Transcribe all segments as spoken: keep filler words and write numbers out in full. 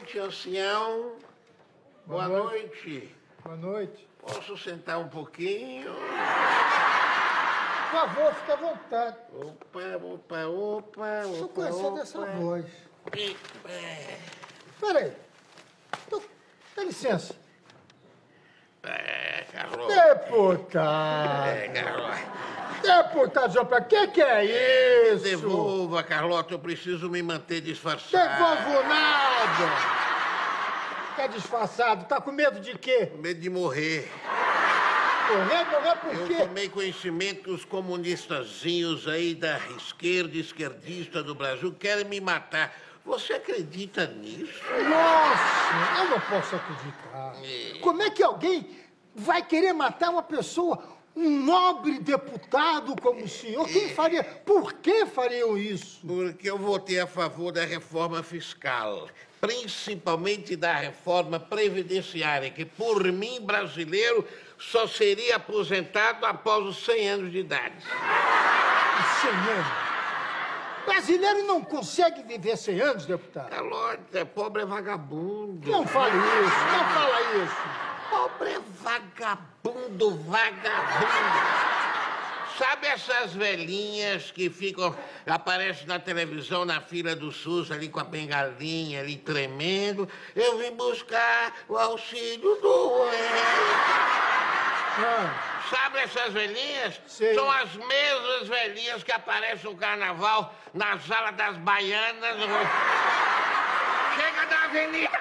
noite, ancião. Boa, Boa noite. noite. Boa noite. Posso sentar um pouquinho? Por favor, fique à vontade. Opa, opa, opa, Estou opa, conhecendo opa. essa voz. É. Peraí. Tô... Dá licença. É, Carlos. Deputado. É, Carlos. Deputado João Pedro, o que, que é isso? Devolva, Carlota, eu preciso me manter disfarçado. Devolvo nada. Tá disfarçado, tá com medo de quê? Com medo de morrer. Morrer, morrer por quê? Eu tomei conhecimento que os comunistazinhos aí da esquerda, esquerdista do Brasil, querem me matar. Você acredita nisso? Nossa, eu não posso acreditar. É. Como é que alguém vai querer matar uma pessoa, um nobre deputado como o senhor? Quem faria? Por que fariam isso? Porque eu votei a favor da reforma fiscal, principalmente da reforma previdenciária, que por mim, brasileiro, só seria aposentado após os cem anos de idade. cem anos? Brasileiro não consegue viver cem anos, deputado? Carlota, pobre é vagabundo. Não fale isso, não fala isso. Pobre é vagabundo, vagabundo. Sabe essas velhinhas que ficam, aparecem na televisão, na fila do SUS, ali com a bengalinha, ali tremendo? Eu vim buscar o auxílio do... Ah. Sabe essas velhinhas? Sim. São as mesmas velhinhas que aparecem no carnaval, na sala das baianas. Chega da avenida!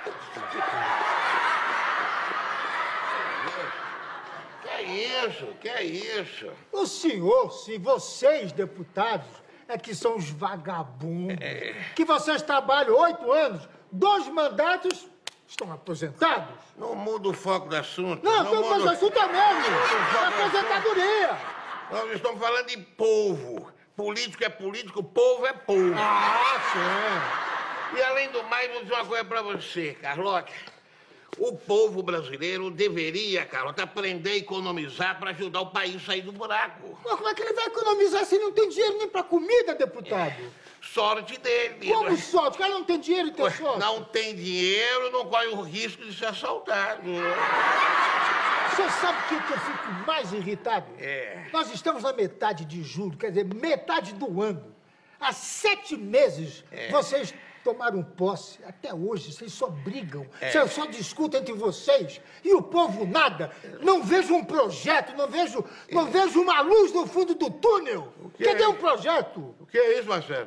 Que é isso? Que é isso? O senhor, sim, vocês, deputados, é que são os vagabundos. É. Que vocês trabalham oito anos, dois mandatos, estão aposentados. Não muda o foco do assunto. Não, não mas o assunto é mesmo. É aposentadoria. Nós estamos falando de povo. Político é político, povo é povo. Ah, sim. E além do mais, vou dizer uma coisa pra você, Carlota. O povo brasileiro deveria, Carlota, aprender a economizar para ajudar o país a sair do buraco. Mas como é que ele vai economizar se não tem dinheiro nem pra comida, deputado? Sorte dele. Como sorte? O cara não tem dinheiro e tem sorte. Não tem dinheiro, não corre o risco de ser assaltado. Você sabe o que, que eu fico mais irritado? É. Nós estamos na metade de julho, quer dizer, metade do ano. Há sete meses é. vocês tomaram posse. Até hoje, vocês só brigam. É. Vocês só discutem entre vocês. E o povo nada. Não vejo um projeto, não vejo, é. não vejo uma luz no fundo do túnel. Cadê o um projeto? O que é isso, Marcelo?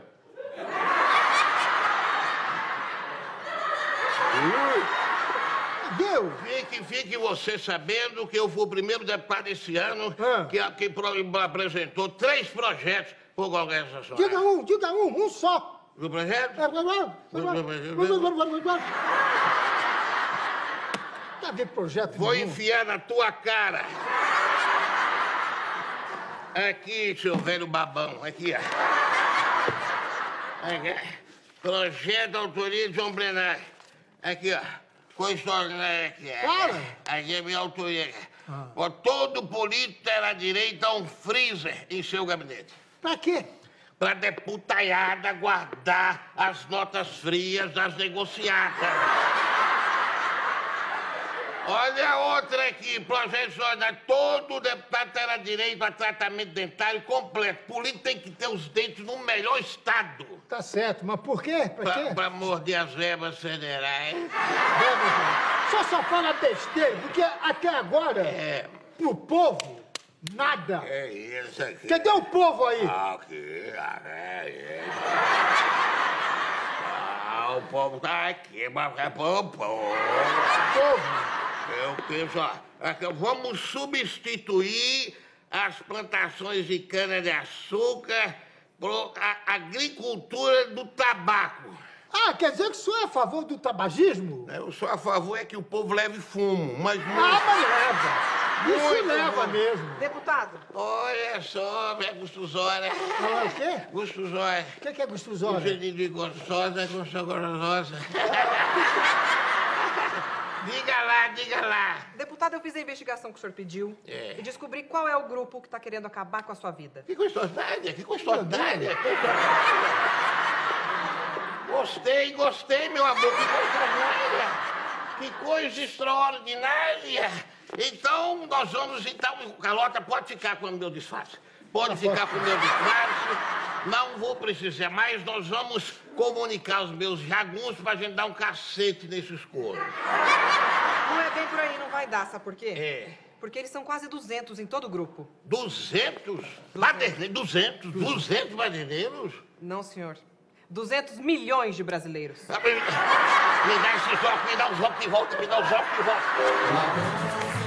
Deu. Fique, fique você sabendo que eu fui o primeiro deputado esse ano ah. que, que pro, apresentou três projetos por Congresso Nacional. Diga um, diga um, um só. Do projeto? Tá vendo projeto? Vou nenhum. enfiar na tua cara. Aqui, seu velho babão, aqui, ó. Aqui. Projeto de autoria de João Brenar. Aqui, ó. Constitucional aqui. Fala. Aqui é minha autoria. Ah. Ó, todo político terá direito a um freezer em seu gabinete. Pra quê? Pra deputaiada guardar as notas frias das negociadas. Olha a outra aqui, projeto de ordem. Todo deputado terá direito a tratamento dentário completo. Político tem que ter os dentes no melhor estado. Tá certo, mas por quê? Pra, pra quê? Pra morder as verbas federais. Verbas, só só fala besteira, porque até agora, é. pro povo, nada. É isso aqui. Cadê o povo aí? Aqui, é isso. Ah, o povo tá aqui, mas é pro povo. Povo. Eu penso, ó, vamos substituir as plantações de cana-de-açúcar por a agricultura do tabaco. Ah, quer dizer que o senhor é a favor do tabagismo? Eu sou a favor é que o povo leve fumo, mas muito. Ah, mas leva. Isso muito leva bom. mesmo. Deputado. Olha só, é gostosora. Ah, o quê? Gostosora. O que, que é gostosora? O jeitinho de gostosa, gostosa. Diga lá, diga lá. Deputado, eu fiz a investigação que o senhor pediu é. e descobri qual é o grupo que está querendo acabar com a sua vida. Que gostosidade, que gostosidade. Gostei, gostei, meu amor. Que coisa extraordinária. Que coisa extraordinária. Então, nós vamos, então, Carlota, pode ficar com o meu disfarce. Pode ficar com o meu disfarce. Não vou precisar mais. Nós vamos comunicar os meus jagunços pra gente dar um cacete nesses coros. Não é bem por aí, não vai dar, sabe por quê? É. Porque eles são quase duzentos em todo o grupo. Duzentos? Baderneiros? Duzentos? Duzentos baderneiros? Não, senhor. duzentos milhões de brasileiros. Me dá esse óculos, me dá os óculos de volta, me dá os óculos de volta.